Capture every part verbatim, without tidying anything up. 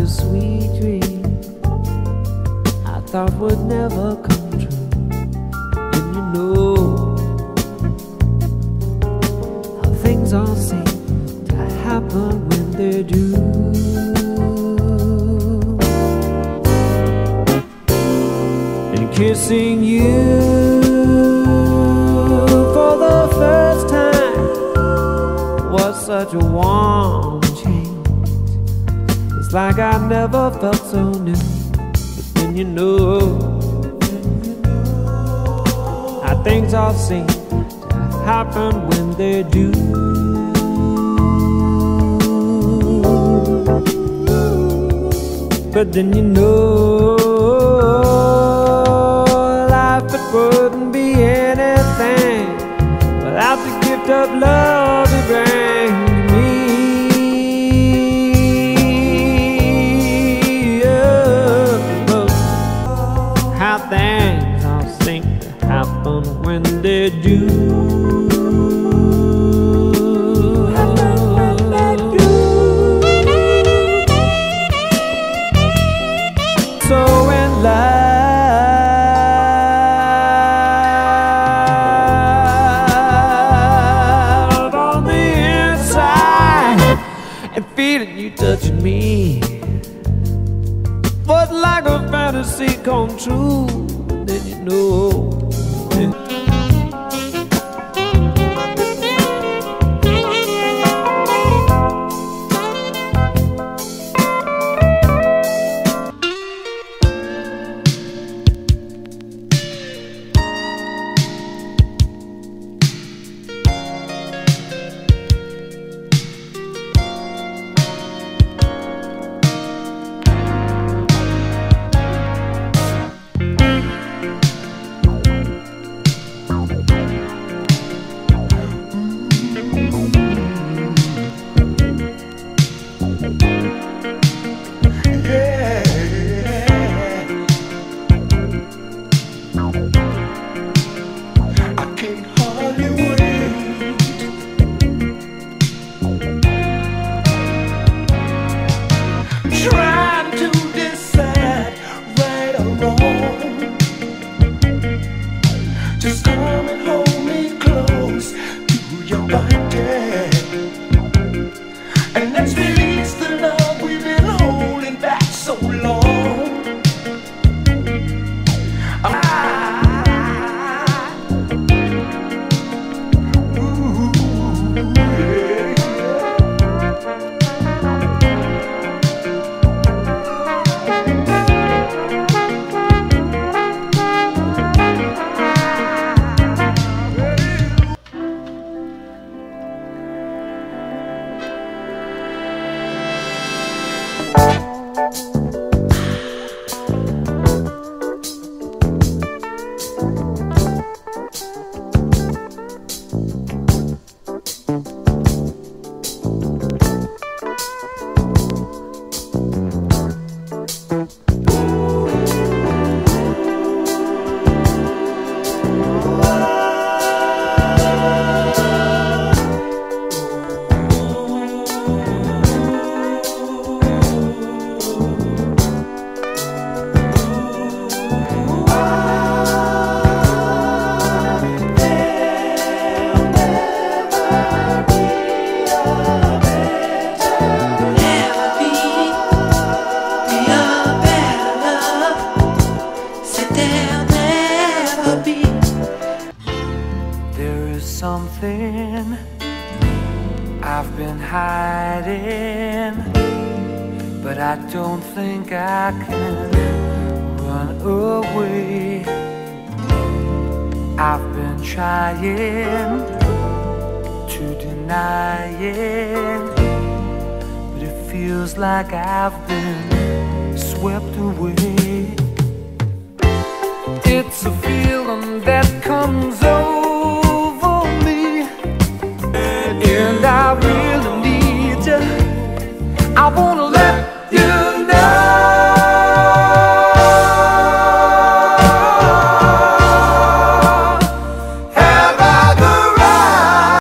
a sweet dream I thought would never come true. Didn't you know how things all seem to happen when they're due? And kissing you for the first time was such a warm change. It's like I never felt so new. But then you know how things all seem to happen when they're due. But then you know life, it wouldn't be anything without the gift of love you bring to me. Oh, how things all seem to happen when they're due. So in love on the inside, and feeling you touching me was like a fantasy come true. Then you know just come and hold me close to your body, and let's release the love we've been holding back so long. I, ooh, yeah. Something I've been hiding, but I don't think I can run away. I've been trying to deny it, but it feels like I've been swept away. It's a feeling that comes over, and I really need you. I wanna let you know. Have I the right?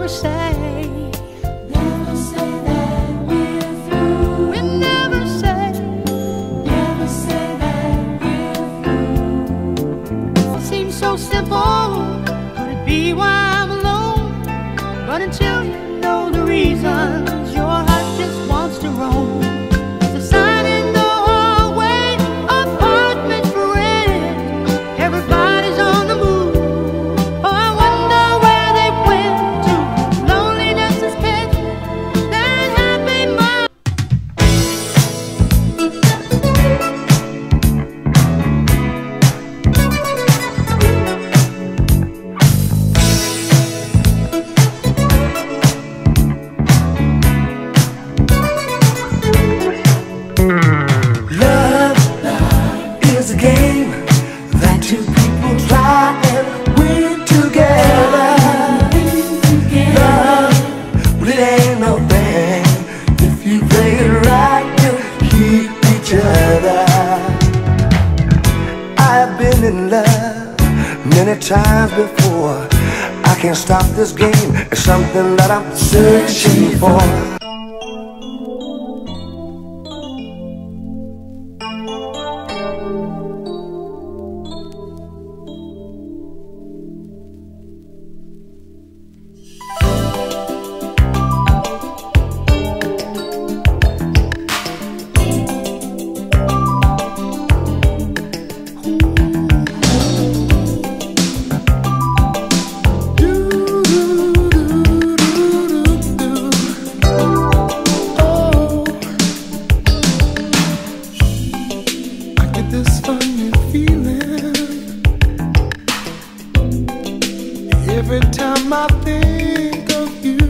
say, never say that we're through. We never say, never say that we're through. Seems so simple, could it be why I'm alone? But until you know the reasons, your heart just wants to roam. There's a sign in the hallway, apartments for rent. Everybody's on the move. Oh, I wonder where they went to. Loneliness is pet, that happy mind. It's a game that two people try and win together. Love, well, it ain't no thing. If you play it right, you'll keep each other. I've been in love many times before. I can't stop this game. It's something that I'm searching for. This funny feeling every time I think of you,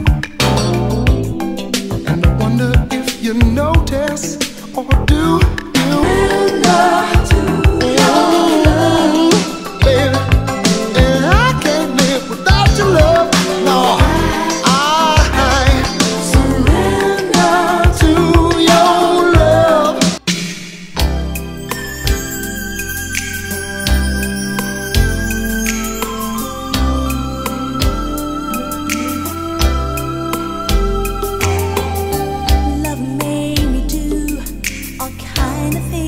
and I wonder if you notice, or do you remember to your love, baby? And I can't live without your love. No, I surrender to your love. Love made me do all kind of things.